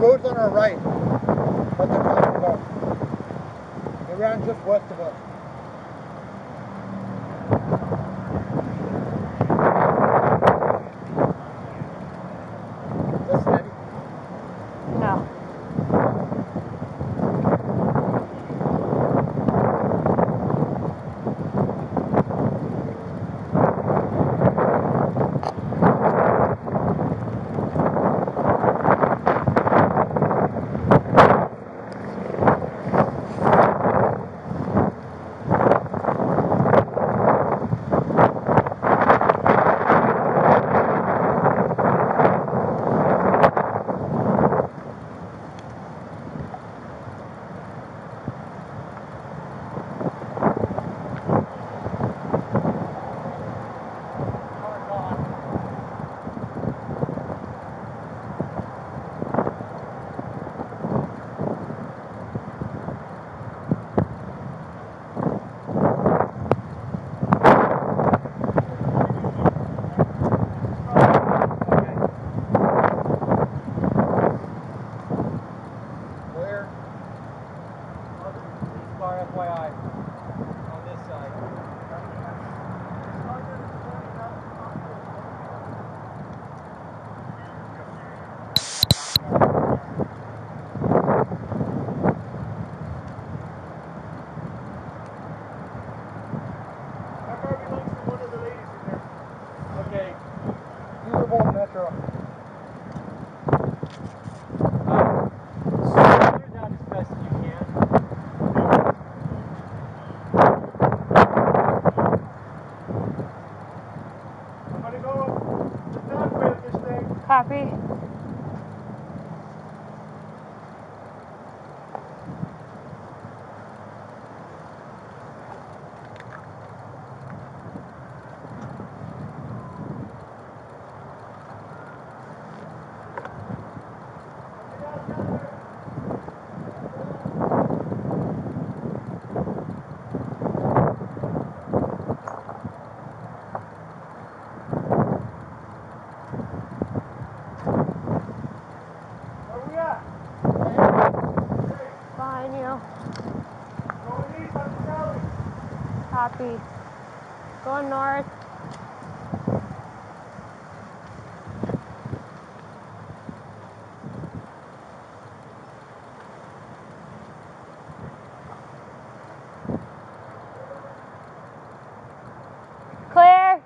road's on our right, but they're talking about. They ran just west of us. Is that steady? No. FYI, on this side. That car belongs to one of the ladies in there. Okay. These are both Metro. Clear down as best as you can. I'm gonna go the dog way of this thing. Copy. Where we at? Behind you. Going east on the alley. Copy. Going north. Clear.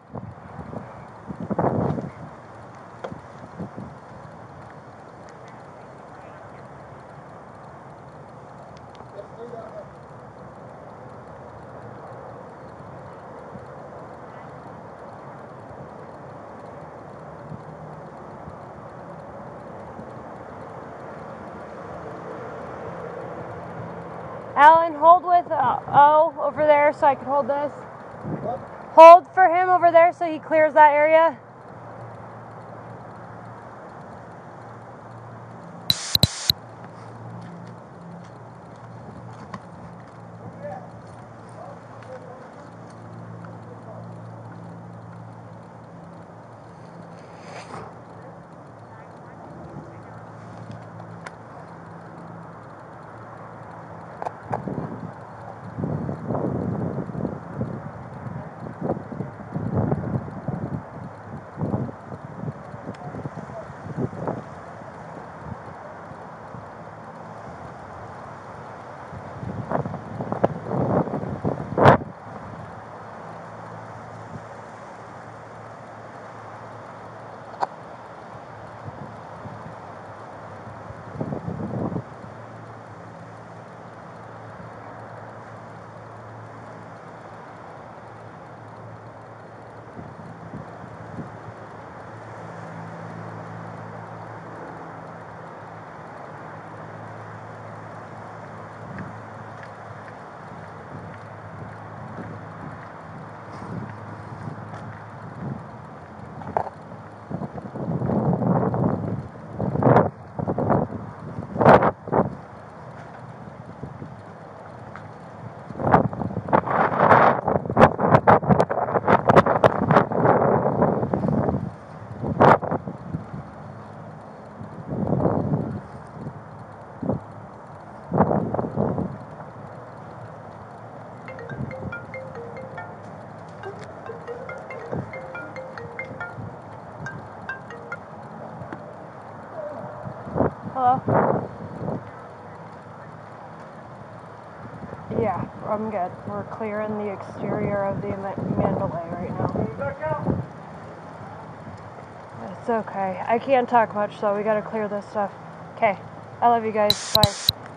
Alan, hold with O over there so I can hold this. What? Hold for him over there so he clears that area. Hello? Yeah, I'm good. We're clearing the exterior of the Mandalay right now. Back out. It's okay. I can't talk much, so we gotta clear this stuff. Okay. I love you guys. Bye.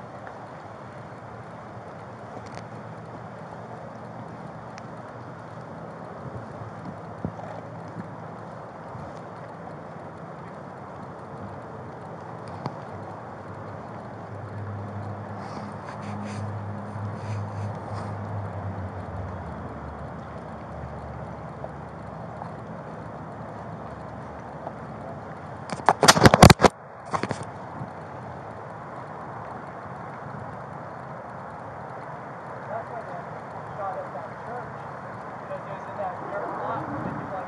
That's why they shot at that church. Because it was in that dirt lot. They did like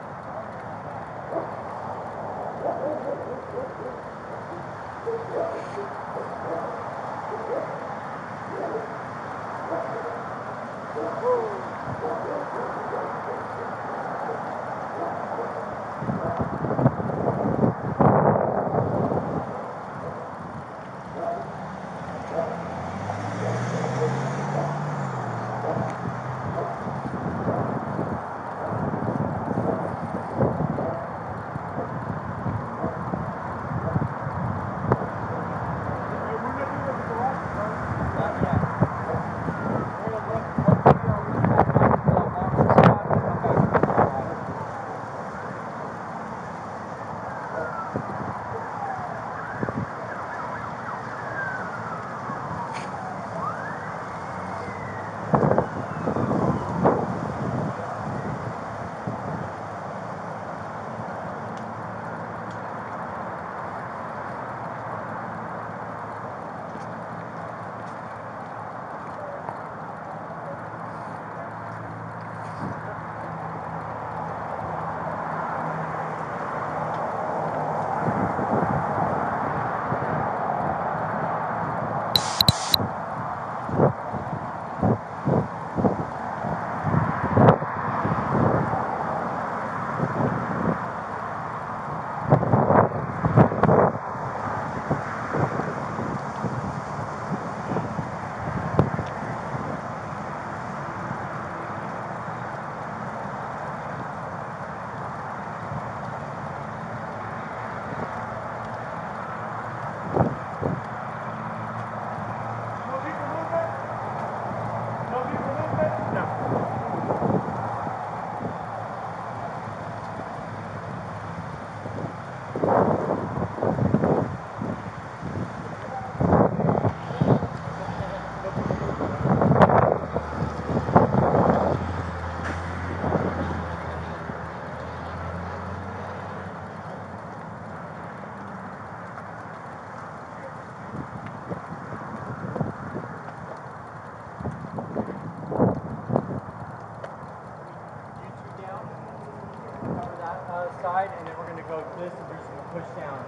side, and then we're going to go this and do some push down.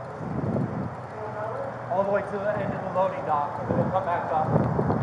All the way to the end of the loading dock, and then we'll come back up.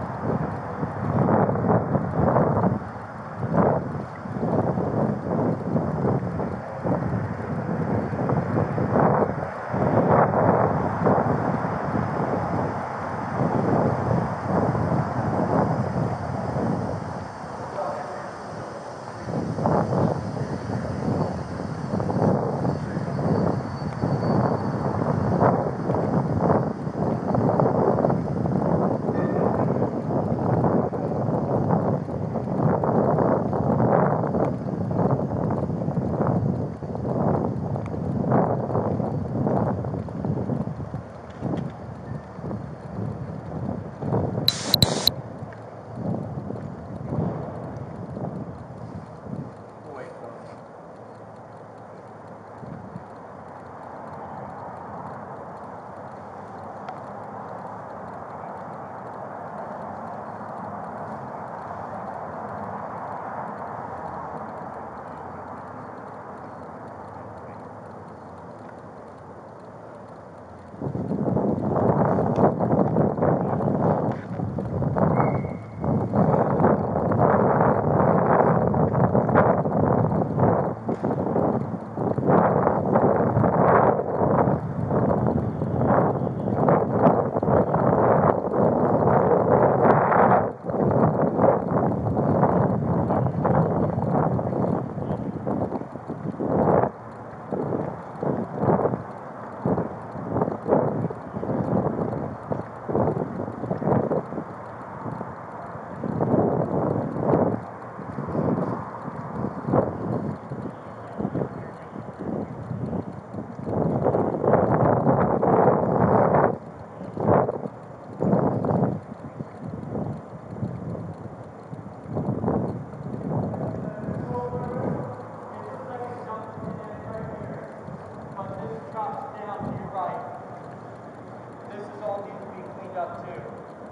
up too.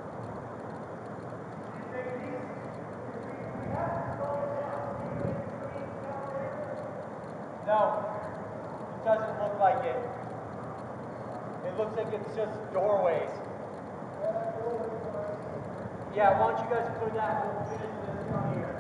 No, it doesn't look like it. It looks like it's just doorways. Yeah, why don't you guys clear that and we'll finish this down here.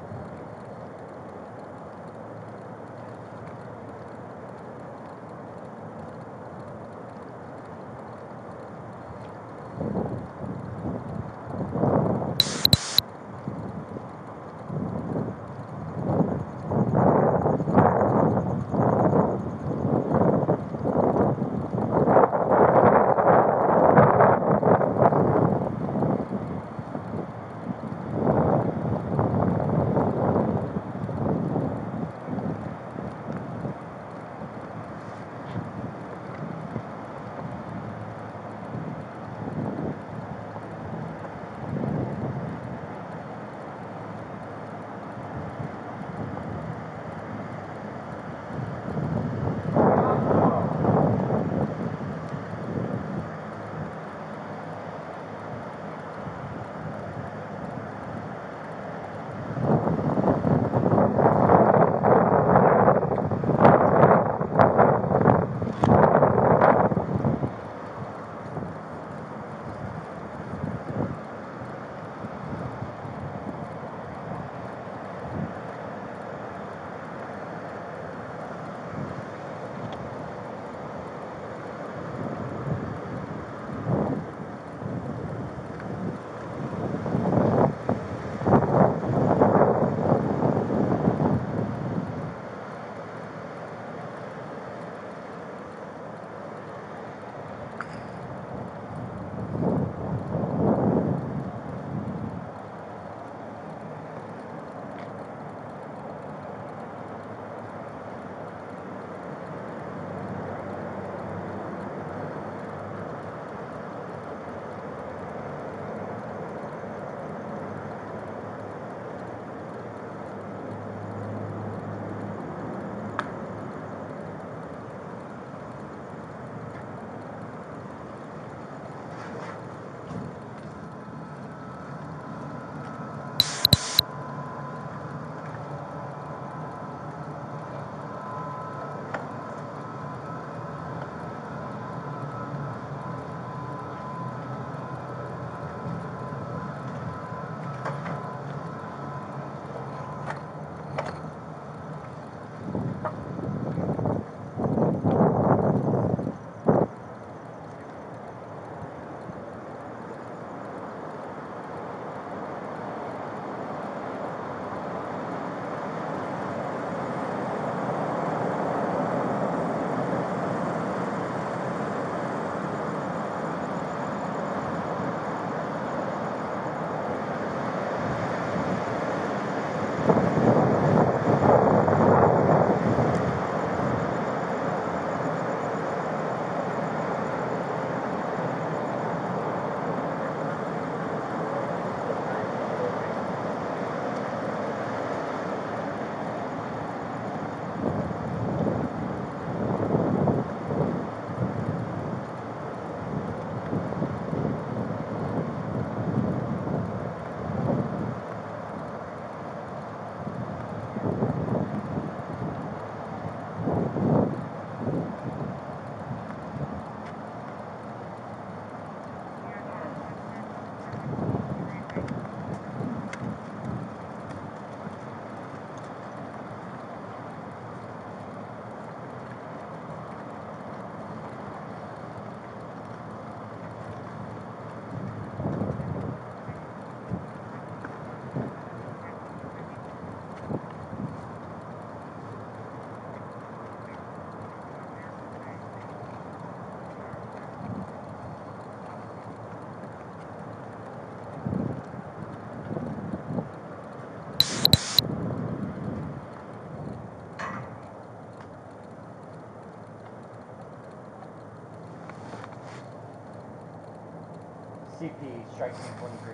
CP, strike me 23.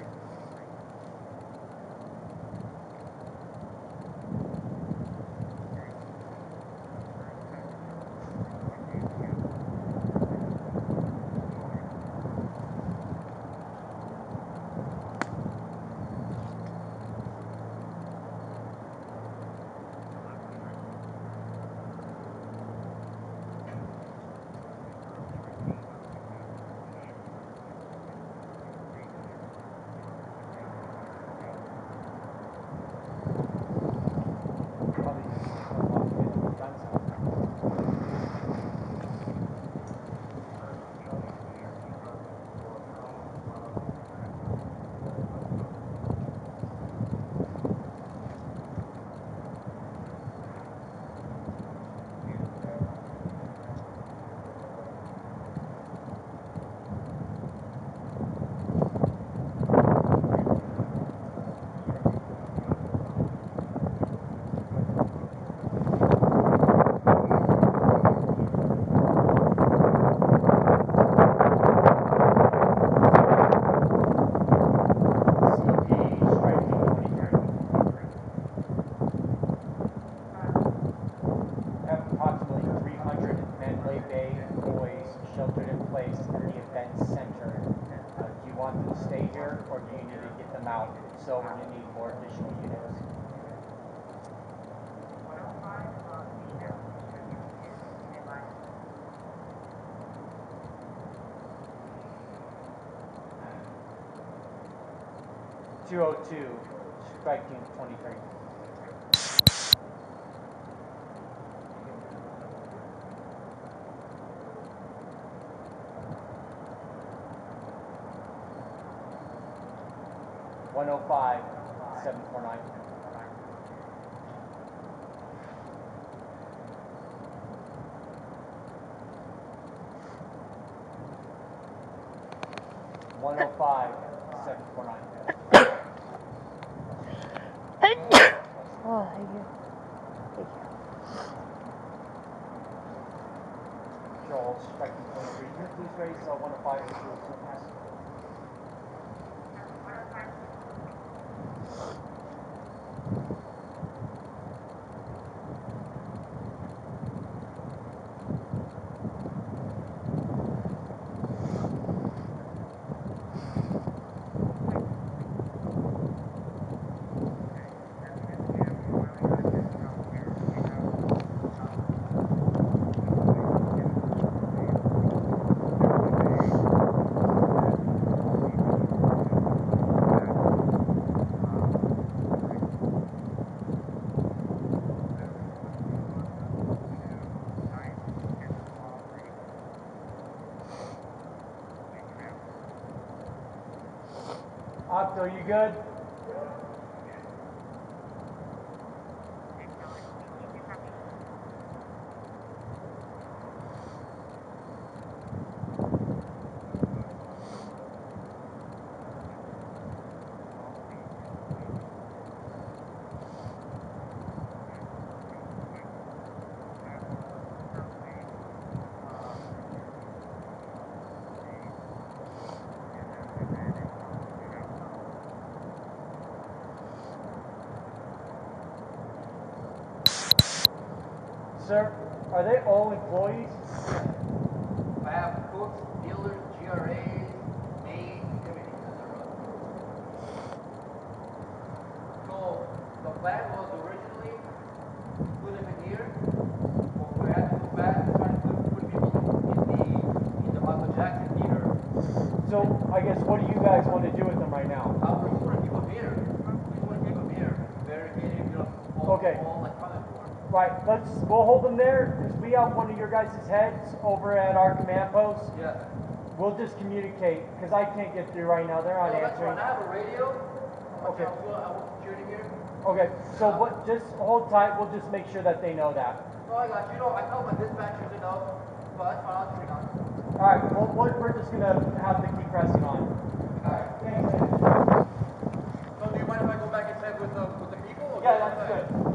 sheltered in place in the event center. Do you want them to stay here, or do you need to get them out? If so, we're going to need more additional units. (202) strike team 23. (105) 749. (105) 749. Oh, thank you. Thank you. Joel, striking 23. Can you please raise 105 and 202 pass? Octo, you good? Sir, are they all employees? I have cooks, dealers, GRAs, maids, everything on the road. So the plan was originally put them in here, but we had to go back and try to put people in the Michael Jackson theater. So, I guess, what do you guys want to do with them right now? We just want to keep them here. We just want to keep them here, barricaded, all Okay. like coming for. Right, we'll hold them there, because we have one of your guys' heads over at our command post. Yeah. We'll just communicate, because I can't get through right now, they're not No, that's answering. fine. I have a radio. Okay. I want security here. Okay, so what? Just hold tight, we'll just make sure that they know that. No, I got you. I tell my dispatchers enough, but that's fine. I'll turn it on. Alright, well, we're just going to have to keep pressing on. Alright. Thanks, man. So do you mind if I go back inside with the people? Or Yeah, go that's outside? good.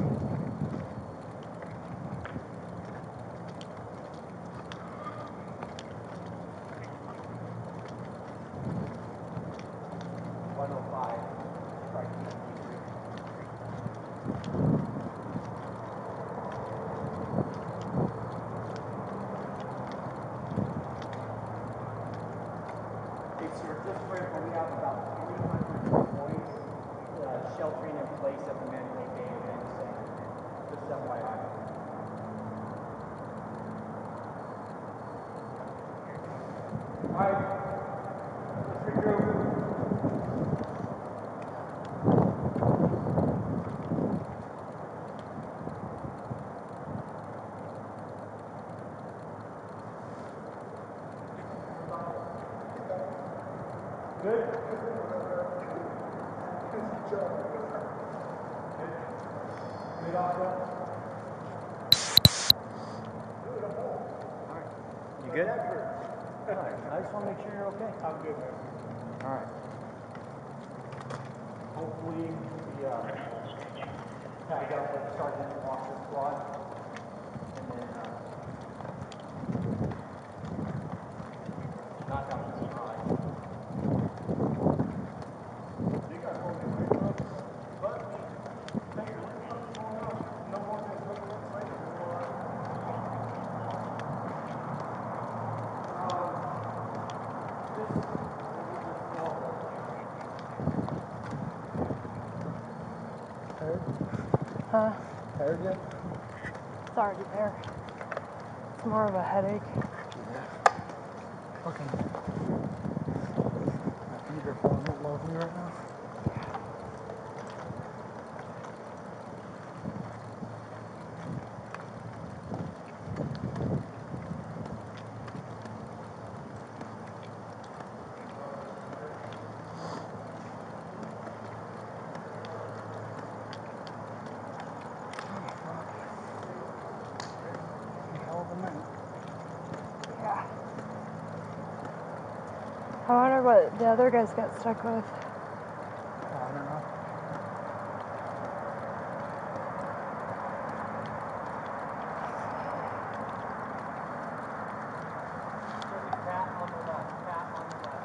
Sheltering in place at the Mandalay Bay Event Center. Just FYI. Alright, let's regroup. Good? Good, Otto? You good? Alright, I just want to make sure you're okay. I'm good, man. Alright. Hopefully, we tag up with Sergeant and walk the squad. And then, knock out the squad. You guys want me to wait up? But, hey, what's going on? No more than a couple months later. Huh? Tired yet? It's already there. It's more of a headache. Fucking. My feet are falling out lovely right now. Yeah. I wonder what the other guys got stuck with. I don't know. There's a cat on the left. Cat on the left.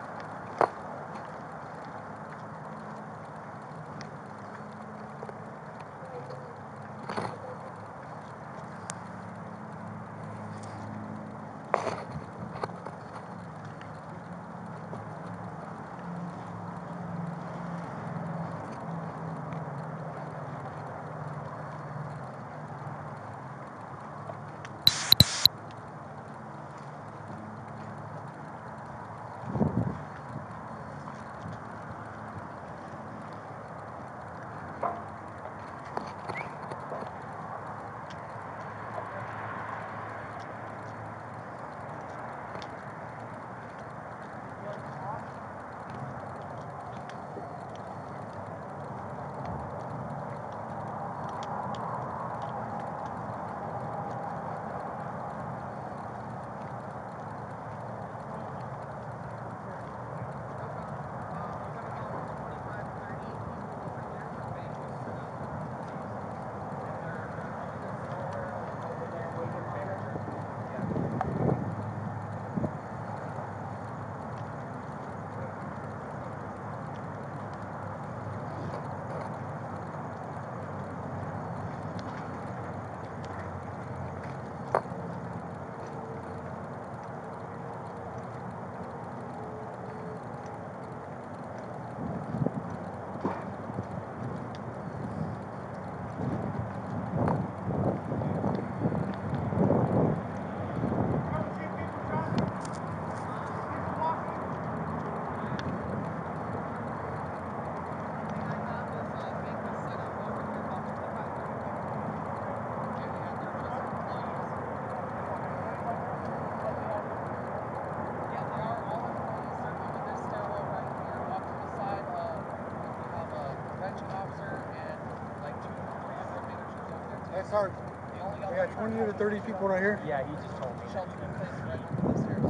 Hey, Sarge. We got 20 to 30 people right here. Yeah, he just told me. Shelter in place right over this here. The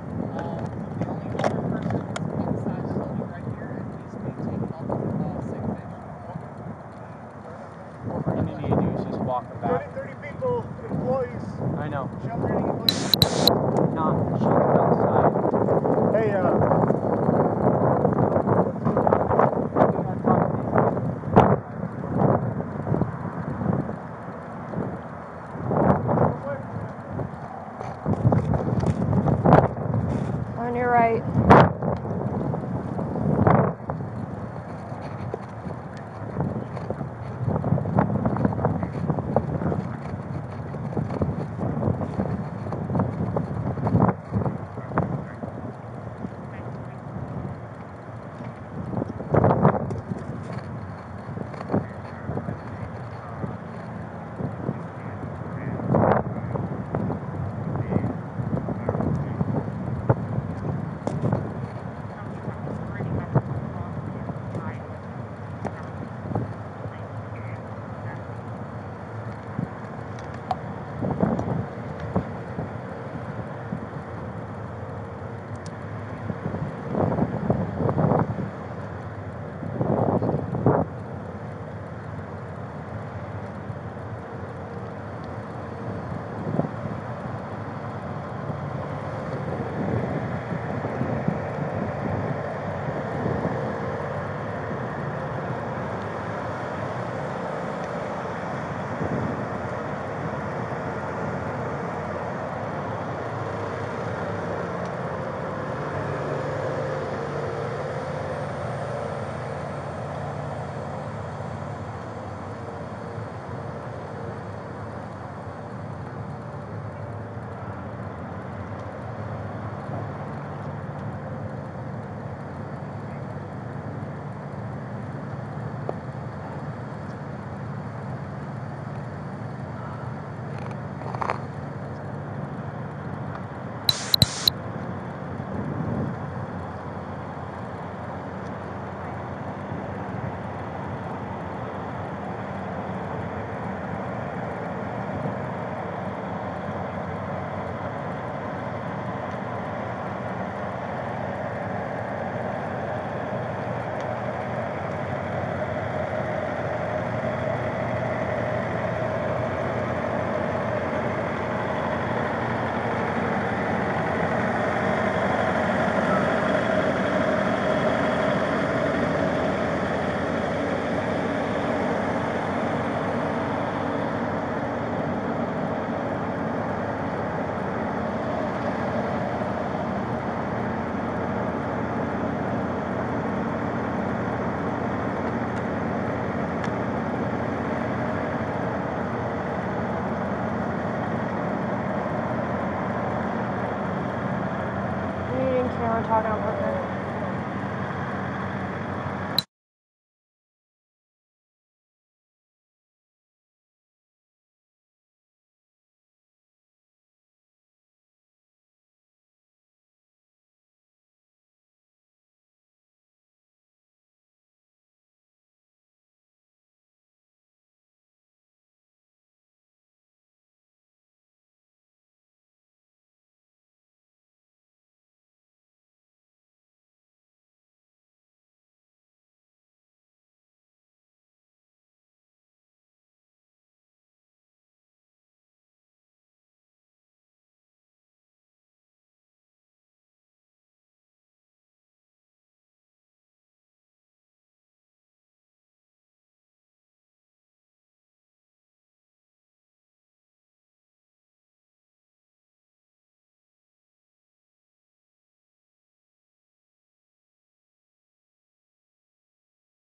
only other person is inside the building right here, and he's maintaining all the sick fish. What we're gonna need to do is just walk them back. 30 people, employees, I know. sheltering in place. Not shelter outside. Hey, On your right. Anyone talking on Parker?